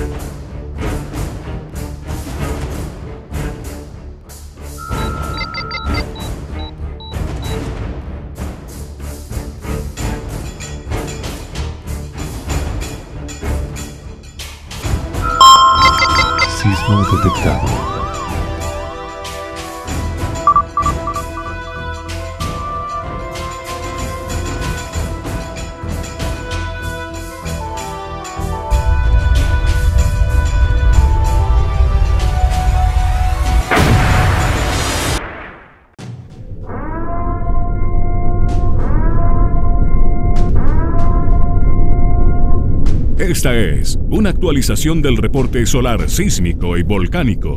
Sismo detectado. Esta es una actualización del reporte solar sísmico y volcánico.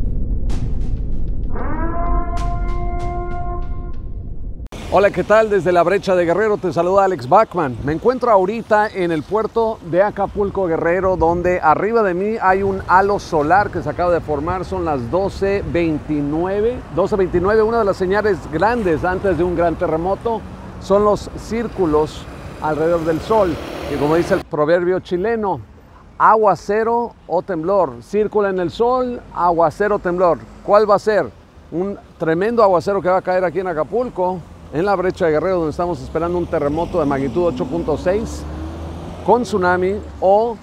Hola, ¿qué tal? Desde la Brecha de Guerrero te saluda Alex Bachman. Me encuentro ahorita en el puerto de Acapulco, Guerrero, donde arriba de mí hay un halo solar que se acaba de formar. Son las 12:29. 12:29, una de las señales grandes antes de un gran terremoto son los círculos alrededor del Sol. Y como dice el proverbio chileno, aguacero o temblor. Círcula en el Sol, aguacero o temblor. ¿Cuál va a ser? Un tremendo aguacero que va a caer aquí en Acapulco, en la Brecha de Guerrero, donde estamos esperando un terremoto de magnitud 8.6 con tsunami, o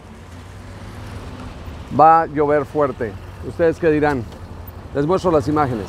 va a llover fuerte. ¿Ustedes qué dirán? Les muestro las imágenes.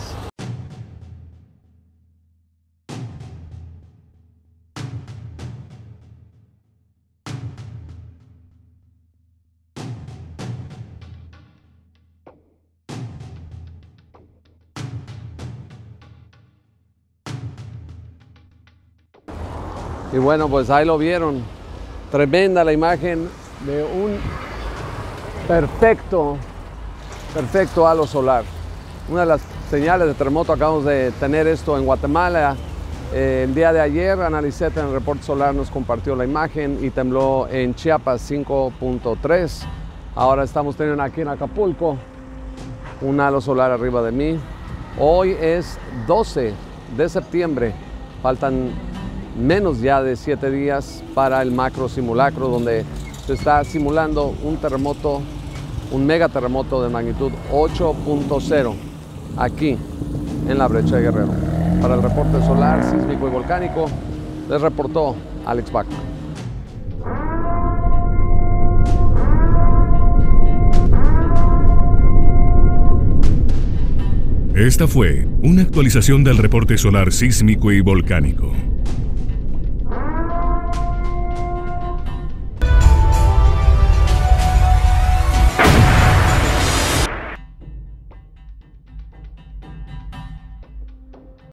Y bueno, pues ahí lo vieron. Tremenda la imagen de un perfecto halo solar. Una de las señales de terremoto, acabamos de tener esto en Guatemala. El día de ayer, Analicet en el reporte solar nos compartió la imagen y tembló en Chiapas 5.3. Ahora estamos teniendo aquí en Acapulco un halo solar arriba de mí. Hoy es 12 de septiembre. Faltan menos ya de 7 días para el macro simulacro, donde se está simulando un terremoto, un megaterremoto de magnitud 8.0 aquí en la Brecha de Guerrero. Para el reporte solar, sísmico y volcánico, les reportó Alex Bachman. Esta fue una actualización del reporte solar sísmico y volcánico.